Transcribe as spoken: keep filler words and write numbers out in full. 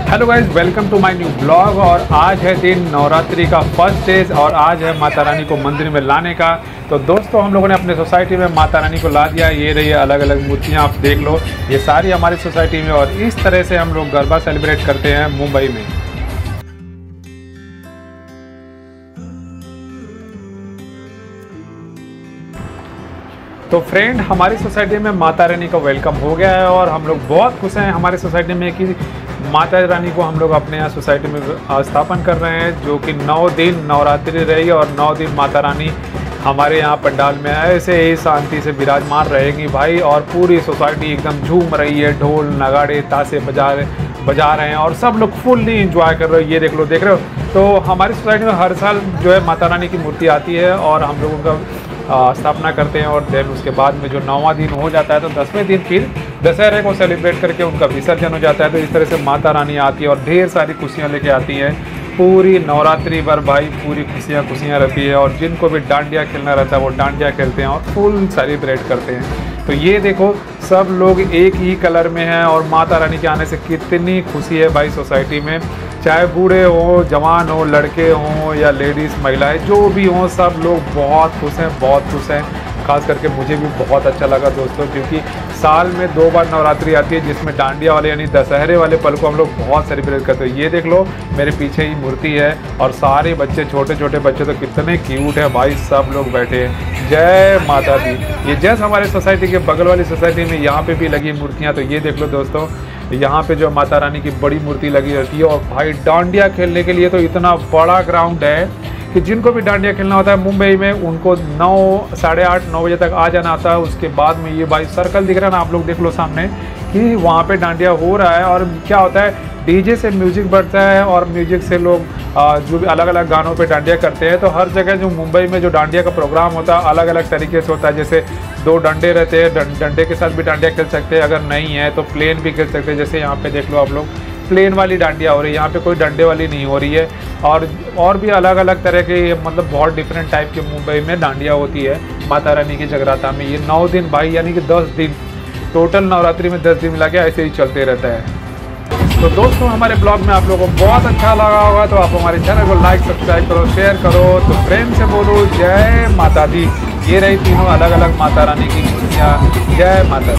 Hello guys, welcome to my new blog. और आज है दिन नवरात्रि का फर्स्ट डेज और आज है माता रानी को मंदिर में लाने का। तो दोस्तों, हम लोगों ने अपने सोसाइटी में माता रानी को ला दिया। ये रही अलग अलग मूर्तियाँ, आप देख लो, ये सारी हमारी सोसाइटी में। और इस तरह से हम लोग गरबा सेलिब्रेट करते हैं मुंबई में। तो फ्रेंड, हमारी सोसाइटी में माता रानी का वेलकम हो गया है और हम लोग बहुत खुश हैं हमारी सोसाइटी में कि माता रानी को हम लोग अपने यहाँ सोसाइटी में स्थापन कर रहे हैं, जो कि नौ दिन नवरात्रि रही और नौ दिन माता रानी हमारे यहाँ पंडाल में ऐसे ही शांति से विराजमान रहेंगी भाई। और पूरी सोसाइटी एकदम झूम रही है, ढोल नगाड़े ताशे बजा रहे बजा रहे हैं और सब लोग फुल्ली इंजॉय कर रहे हो। ये देख लो, देख रहे हो। तो हमारी सोसाइटी में हर साल जो है माता रानी की मूर्ति आती है और हम लोगों का स्थापना करते हैं। और देन उसके बाद में जो नौवां दिन हो जाता है तो दसवें दिन फिर दशहरे को सेलिब्रेट करके उनका विसर्जन हो जाता है। तो इस तरह से माता रानी आती है और ढेर सारी खुशियाँ लेके आती है। पूरी नवरात्रि भर भाई पूरी खुशियाँ खुशियाँ रहती है और जिनको भी डांडिया खेलना रहता है वो डांडिया खेलते हैं और फुल सेलिब्रेट करते हैं। तो ये देखो, सब लोग एक ही कलर में हैं और माता रानी के आने से कितनी खुशी है भाई सोसाइटी में। चाहे बूढ़े हो, जवान हो, लड़के हों या लेडीज़ महिलाएं जो भी हों, सब लोग बहुत खुश हैं, बहुत खुश हैं। खास करके मुझे भी बहुत अच्छा लगा दोस्तों, क्योंकि साल में दो बार नवरात्रि आती है जिसमें डांडिया वाले यानी दशहरे वाले पल को हम लोग बहुत सेलिब्रेट करते हैं। ये देख लो, मेरे पीछे ही मूर्ति है और सारे बच्चे, छोटे छोटे बच्चे तो कितने क्यूट है भाई, सब लोग बैठे हैं। जय माता दी। ये जैसे हमारे सोसाइटी के बगल वाली सोसाइटी में यहाँ पे भी लगी मूर्तियाँ। तो ये देख लो दोस्तों, यहाँ पे जो माता रानी की बड़ी मूर्ति लगी रहती है। और भाई डांडिया खेलने के लिए तो इतना बड़ा ग्राउंड है कि जिनको भी डांडिया खेलना होता है मुंबई में, उनको नौ साढ़े आठ नौ बजे तक आ जाना आता है। उसके बाद में ये भाई सर्कल दिख रहा है ना, आप लोग देख लो सामने, कि वहाँ पे डांडिया हो रहा है। और क्या होता है, डीजे से म्यूजिक बढ़ता है और म्यूजिक से लोग जो भी अलग अलग गानों पे डांडिया करते हैं। तो हर जगह जो मुंबई में जो डांडिया का प्रोग्राम होता है अलग अलग तरीके से होता है। जैसे दो डंडे रहते हैं, डंडे के साथ भी डांडिया खेल सकते हैं, अगर नहीं है तो प्लेन भी खेल सकते हैं। जैसे यहाँ पे देख लो आप लोग, प्लेन वाली डांडिया हो रही है, यहाँ पे कोई डंडे वाली नहीं हो रही है। और और भी अलग अलग तरह के, मतलब बहुत डिफरेंट टाइप के मुंबई में डांडिया होती है माता रानी की जगराता में। ये नौ दिन भाई, यानी कि दस दिन टोटल नवरात्रि में दस दिन मिला के ऐसे ही चलते रहता है। तो दोस्तों, हमारे ब्लॉग में आप लोगों को बहुत अच्छा लगा होगा तो आप हमारे चैनल को लाइक सब्सक्राइब करो, शेयर करो। तो प्रेम से बोलो जय माता दी। ये रही तीनों अलग अलग माता रानी की मूर्तियाँ। जय माता।